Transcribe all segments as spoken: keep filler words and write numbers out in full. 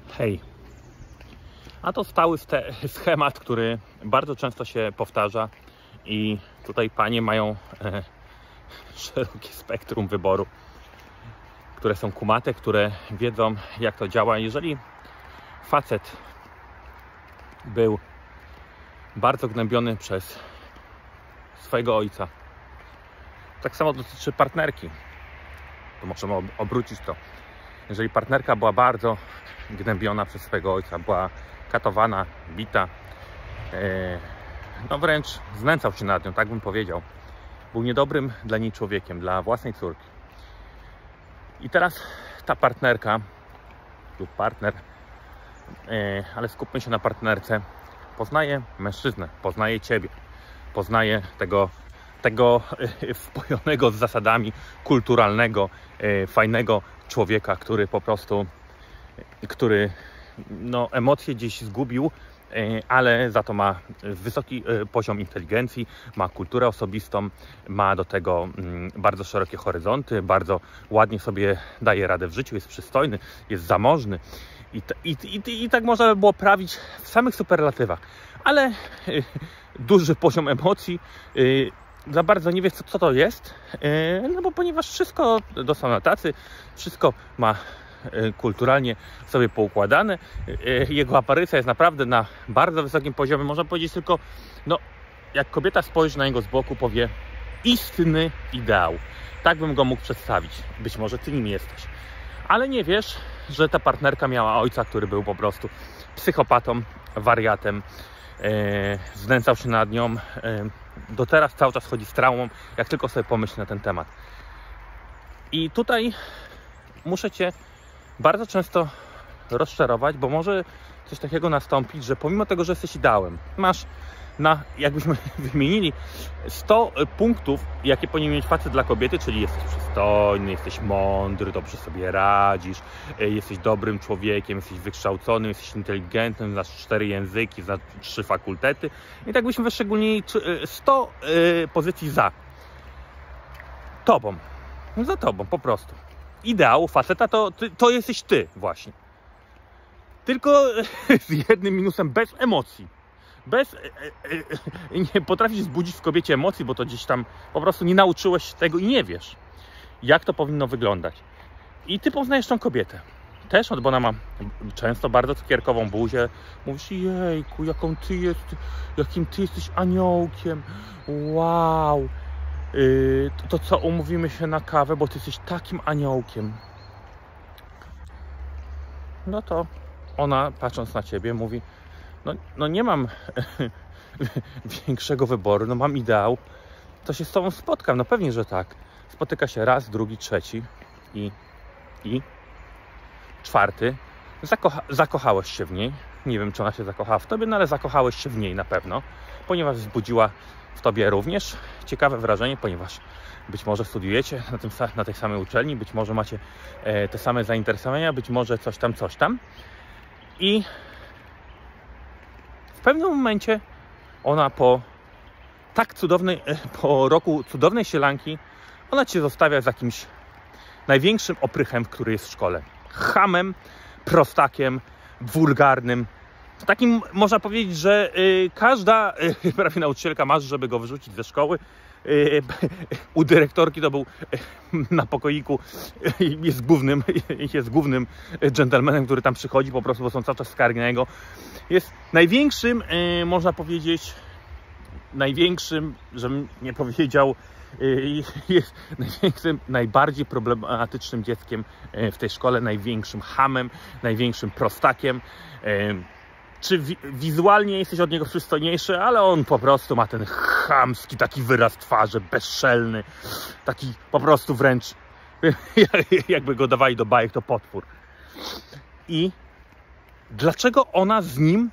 Hej, a to stały schemat, który bardzo często się powtarza i tutaj panie mają e, szerokie spektrum wyboru, które są kumate, które wiedzą, jak to działa. Jeżeli facet był bardzo gnębiony przez swojego ojca, tak samo dotyczy partnerki, to możemy obrócić to. Jeżeli partnerka była bardzo gnębiona przez swojego ojca, była katowana, bita, no wręcz znęcał się nad nią, tak bym powiedział. Był niedobrym dla niej człowiekiem, dla własnej córki. I teraz ta partnerka lub partner, ale skupmy się na partnerce, poznaje mężczyznę, poznaje ciebie, poznaje tego, tego wpojonego z zasadami kulturalnego, fajnego człowieka, który po prostu, który no, emocje gdzieś zgubił, ale za to ma wysoki poziom inteligencji, ma kulturę osobistą, ma do tego bardzo szerokie horyzonty, bardzo ładnie sobie daje radę w życiu, jest przystojny, jest zamożny i, i, i, i tak można by było prawić w samych superlatywach, ale duży poziom emocji, za bardzo nie wie, co, co to jest, no bo ponieważ wszystko dostał na tacy, wszystko ma kulturalnie sobie poukładane, jego aparycja jest naprawdę na bardzo wysokim poziomie, można powiedzieć tylko, no jak kobieta spojrzy na niego z boku, powie istny ideał, tak bym go mógł przedstawić, być może ty nim jesteś, ale nie wiesz, że ta partnerka miała ojca, który był po prostu psychopatą, wariatem, znęcał się nad nią, do teraz cały czas chodzi z traumą, jak tylko sobie pomyśl na ten temat. I tutaj muszę cię bardzo często rozczarować, bo może coś takiego nastąpić, że pomimo tego, że jesteś ideałem, masz na, jakbyśmy wymienili, sto punktów, jakie powinien mieć facet dla kobiety, czyli jesteś przystojny, jesteś mądry, dobrze sobie radzisz, jesteś dobrym człowiekiem, jesteś wykształcony, jesteś inteligentny, znasz cztery języki, znasz trzy fakultety i tak byśmy wyszczególnili sto pozycji za tobą, za tobą po prostu. Ideał faceta to, to jesteś ty właśnie. Tylko z jednym minusem, bez emocji. Bez, nie potrafisz zbudzić w kobiecie emocji, bo to gdzieś tam po prostu nie nauczyłeś tego i nie wiesz, jak to powinno wyglądać. I ty poznajesz tą kobietę. Też, bo ona ma często bardzo cukierkową buzię. Mówisz, jejku, jaką ty jest, jakim ty jesteś aniołkiem. Wow. Yy, to, to co, umówimy się na kawę, bo ty jesteś takim aniołkiem. No to ona, patrząc na ciebie, mówi, no, no nie mam większego wyboru, no mam ideał, to się z tobą spotkam, no pewnie, że tak. Spotyka się raz, drugi, trzeci i, i czwarty. Zakocha, zakochałeś się w niej. Nie wiem, czy ona się zakochała w tobie, no ale zakochałeś się w niej na pewno, ponieważ wzbudziła w tobie również ciekawe wrażenie, ponieważ być może studiujecie na, tym, na tej samej uczelni, być może macie e, te same zainteresowania, być może coś tam, coś tam. I w pewnym momencie ona po tak cudownej, po roku cudownej sielanki, ona cię zostawia z jakimś największym oprychem, który jest w szkole. Chamem, prostakiem, wulgarnym. Takim można powiedzieć, że y, każda y, prawie nauczycielka marzy, żeby go wyrzucić ze szkoły. Y, u dyrektorki to był y, na pokoiku, y, jest głównym, jest głównym dżentelmenem, który tam przychodzi, po prostu, bo są cały czas skargi na niego. Jest największym, y, można powiedzieć, największym, żebym nie powiedział, y, jest największym, najbardziej problematycznym dzieckiem w tej szkole, największym chamem, największym prostakiem. Y, Czy wi wizualnie jesteś od niego przystojniejszy, ale on po prostu ma ten chamski taki wyraz twarzy, bezczelny, taki po prostu wręcz jakby go dawali do bajek, to potwór. I dlaczego ona z nim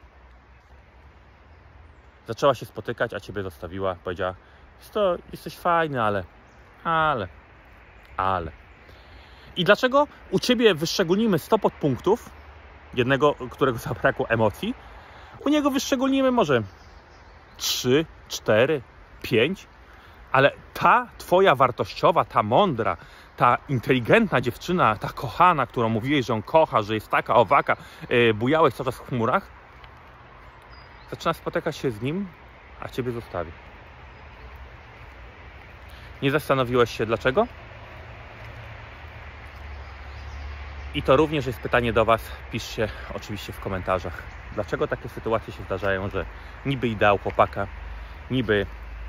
zaczęła się spotykać, a ciebie zostawiła? Powiedziała, to jesteś fajny, ale, ale, ale. I dlaczego u ciebie wyszczególnimy sto podpunktów, jednego, którego zabrakło emocji, u niego wyszczególnimy może trzy, cztery, pięć, ale ta twoja wartościowa, ta mądra, ta inteligentna dziewczyna, ta kochana, którą mówiłeś, że on kocha, że jest taka, owaka, yy, bujałeś cały czas w chmurach, zaczyna spotykać się z nim, a ciebie zostawi. Nie zastanowiłeś się dlaczego? I to również jest pytanie do Was. Piszcie oczywiście w komentarzach. Dlaczego takie sytuacje się zdarzają, że niby ideał chłopaka, niby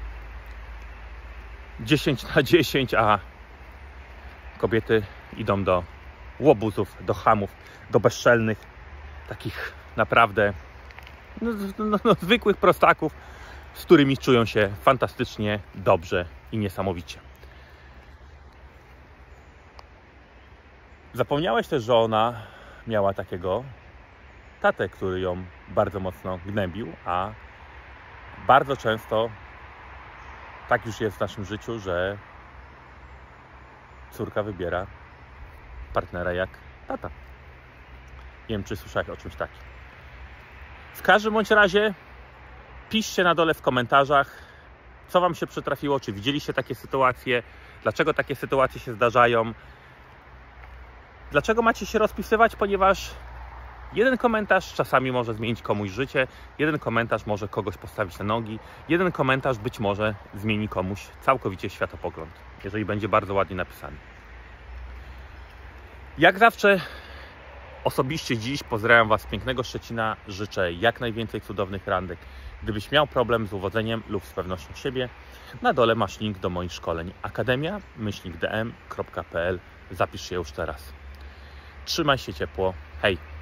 dziesięć na dziesięć, a kobiety idą do łobuzów, do chamów, do bezczelnych, takich naprawdę no, no, no, zwykłych prostaków, z którymi czują się fantastycznie, dobrze i niesamowicie. Zapomniałeś też, że ona miała takiego tatę, który ją bardzo mocno gnębił, a bardzo często tak już jest w naszym życiu, że córka wybiera partnera jak tata. Nie wiem, czy słyszałeś o czymś takim. W każdym bądź razie piszcie na dole w komentarzach, co Wam się przytrafiło, czy widzieliście takie sytuacje, dlaczego takie sytuacje się zdarzają. Dlaczego macie się rozpisywać? Ponieważ jeden komentarz czasami może zmienić komuś życie, jeden komentarz może kogoś postawić na nogi, jeden komentarz być może zmieni komuś całkowicie światopogląd, jeżeli będzie bardzo ładnie napisany. Jak zawsze osobiście dziś pozdrawiam Was z pięknego Szczecina, życzę jak najwięcej cudownych randek. Gdybyś miał problem z uwodzeniem lub z pewnością siebie, na dole masz link do moich szkoleń akademia myślnik d m kropka p l. Zapisz się już teraz. Trzymaj się ciepło. Hej!